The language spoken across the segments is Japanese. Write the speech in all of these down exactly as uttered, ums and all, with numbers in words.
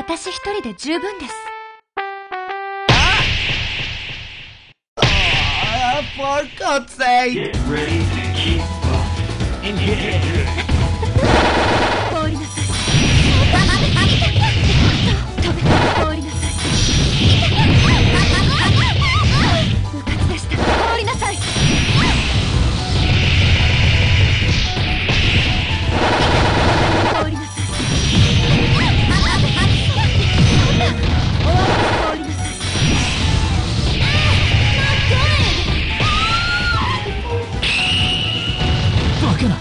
私一人で十分です。 Uh, for God's sake! Get ready to keep up. In here. 放りなさい。飛べ、放りなさい。うかつでした。放りなさい。放りなさい。 バカな。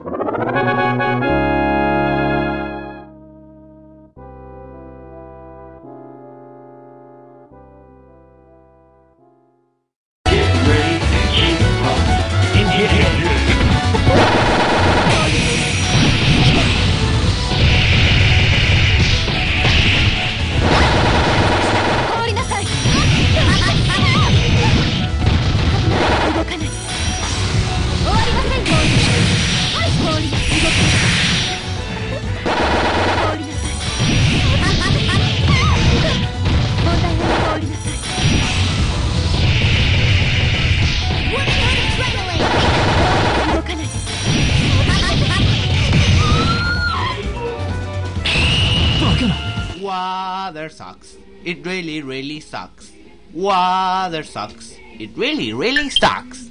Water sucks. It really, really sucks. Water sucks. It really, really sucks.